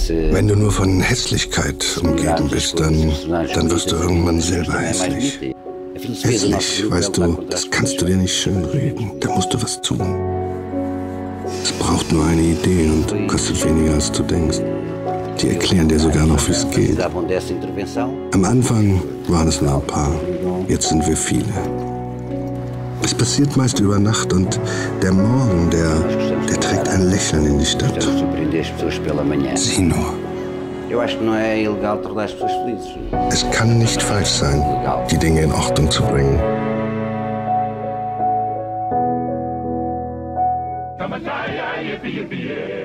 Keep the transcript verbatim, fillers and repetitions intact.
Wenn du nur von Hässlichkeit umgeben bist, dann, dann wirst du irgendwann selber hässlich. Hässlich, weißt du, das kannst du dir nicht schönreden. Da musst du was tun. Es braucht nur eine Idee und kostet weniger, als du denkst. Die erklären dir sogar noch, wie es geht. Am Anfang waren es nur ein paar, jetzt sind wir viele. Es passiert meist über Nacht und der Morgen, der, der trägt ein Lächeln in die Stadt. Sieh nur. Es kann nicht falsch sein, die Dinge in Ordnung zu bringen. Yippee, yippee, yeah.